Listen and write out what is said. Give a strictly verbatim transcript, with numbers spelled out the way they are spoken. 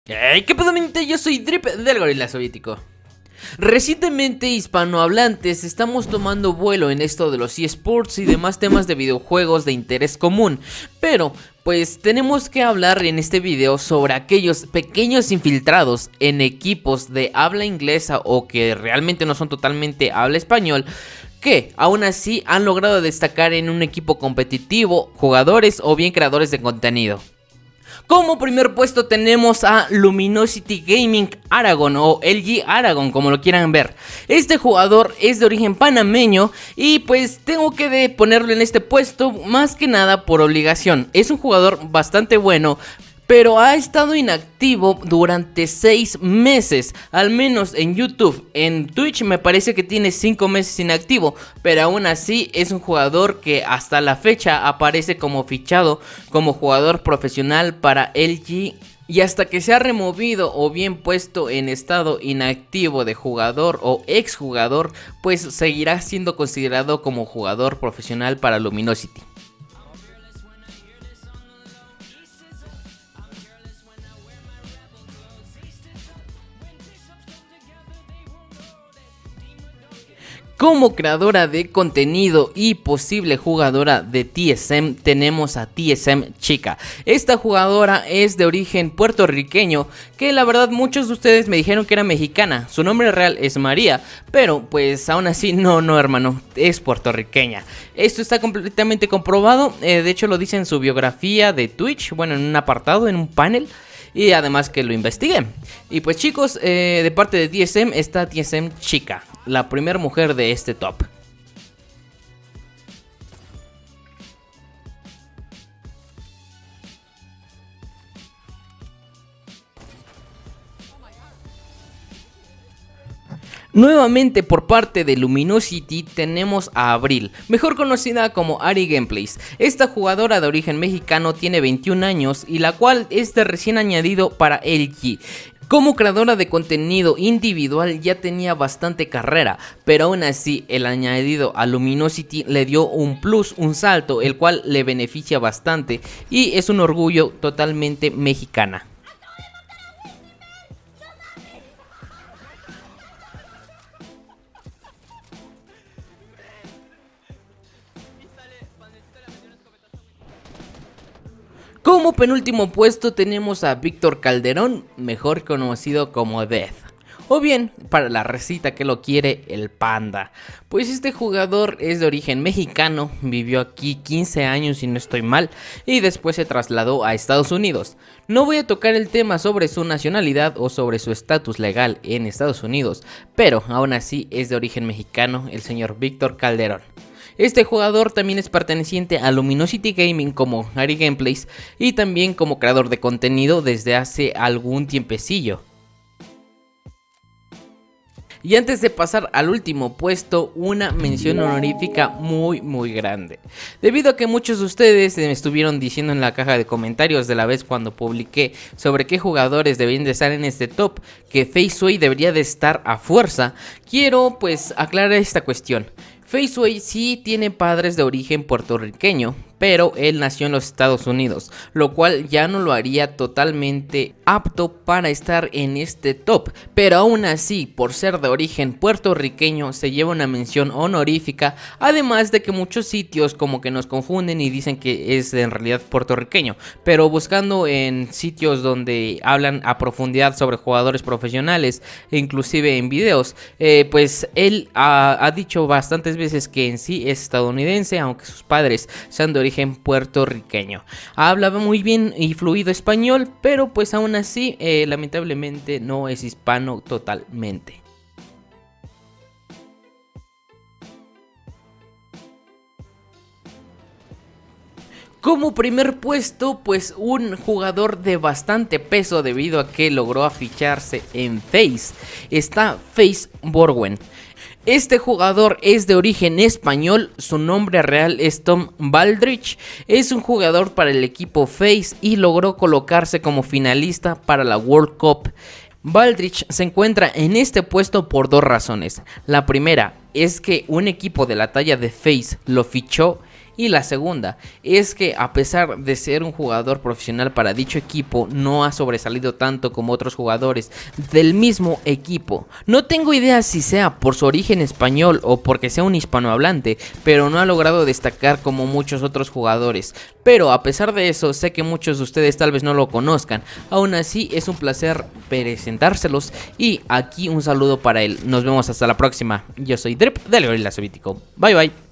Hey, ¿qué pedo, gente? Yo soy Drip del Gorila Soviético. Recientemente, hispanohablantes estamos tomando vuelo en esto de los eSports y demás temas de videojuegos de interés común. Pero, pues tenemos que hablar en este video sobre aquellos pequeños infiltrados en equipos de habla inglesa o que realmente no son totalmente habla español, que aún así han logrado destacar en un equipo competitivo, jugadores o bien creadores de contenido. Como primer puesto tenemos a Luminosity Gaming Aragon o L G Aragon, como lo quieran ver. Este jugador es de origen panameño y pues tengo que de ponerlo en este puesto más que nada por obligación. Es un jugador bastante bueno, pero ha estado inactivo durante seis meses, al menos en YouTube. En Twitch me parece que tiene cinco meses inactivo, pero aún así es un jugador que hasta la fecha aparece como fichado como jugador profesional para L G. Y hasta que se ha removido o bien puesto en estado inactivo de jugador o exjugador, pues seguirá siendo considerado como jugador profesional para Luminosity. Como creadora de contenido y posible jugadora de T S M tenemos a T S M Chica. Esta jugadora es de origen puertorriqueño, que la verdad muchos de ustedes me dijeron que era mexicana. Su nombre real es María, pero pues aún así no, no hermano, es puertorriqueña. Esto está completamente comprobado, eh, de hecho lo dice en su biografía de Twitch, bueno, en un apartado, en un panel. Y además que lo investigué. Y pues chicos, eh, de parte de T S M está T S M Chica, la primera mujer de este top. Nuevamente por parte de Luminosity tenemos a Abril, mejor conocida como Ari Gameplays. Esta jugadora de origen mexicano tiene veintiún años y la cual es de recién añadido para L G. Como creadora de contenido individual ya tenía bastante carrera, pero aún así el añadido a Luminosity le dio un plus, un salto, el cual le beneficia bastante y es un orgullo totalmente mexicana. Como penúltimo puesto tenemos a Víctor Calderón, mejor conocido como Death, o bien, para la recita que lo quiere, el Panda. Pues este jugador es de origen mexicano, vivió aquí quince años si no estoy mal, y después se trasladó a Estados Unidos. No voy a tocar el tema sobre su nacionalidad o sobre su estatus legal en Estados Unidos, pero aún así es de origen mexicano el señor Víctor Calderón. Este jugador también es perteneciente a Luminosity Gaming como Ari Gameplays y también como creador de contenido desde hace algún tiempecillo. Y antes de pasar al último puesto, una mención honorífica muy muy grande. Debido a que muchos de ustedes me estuvieron diciendo en la caja de comentarios de la vez cuando publiqué sobre qué jugadores deberían de estar en este top, que FaceWay debería de estar a fuerza, quiero pues aclarar esta cuestión. FaceWay sí tiene padres de origen puertorriqueño, pero él nació en los Estados Unidos, lo cual ya no lo haría totalmente apto para estar en este top, pero aún así, por ser de origen puertorriqueño, se lleva una mención honorífica, además de que muchos sitios como que nos confunden y dicen que es en realidad puertorriqueño, pero buscando en sitios donde hablan a profundidad sobre jugadores profesionales, e inclusive en videos, eh, pues él ha, ha dicho bastantes veces que en sí es estadounidense, aunque sus padres sean de origen puertorriqueño. Hablaba muy bien y fluido español, pero pues aún así eh, lamentablemente no es hispano totalmente. Como primer puesto, pues un jugador de bastante peso debido a que logró aficharse en FaZe, está FaZe Borwen. Este jugador es de origen español, su nombre real es Tom Baldrich, es un jugador para el equipo FaZe y logró colocarse como finalista para la World Cup. Baldrich se encuentra en este puesto por dos razones. La primera es que un equipo de la talla de FaZe lo fichó Y la segunda es que a pesar de ser un jugador profesional para dicho equipo, no ha sobresalido tanto como otros jugadores del mismo equipo. No tengo idea si sea por su origen español o porque sea un hispanohablante, pero no ha logrado destacar como muchos otros jugadores. Pero a pesar de eso, sé que muchos de ustedes tal vez no lo conozcan. Aún así es un placer presentárselos y aquí un saludo para él. Nos vemos hasta la próxima. Yo soy Drip del Gorila Soviético. Bye bye.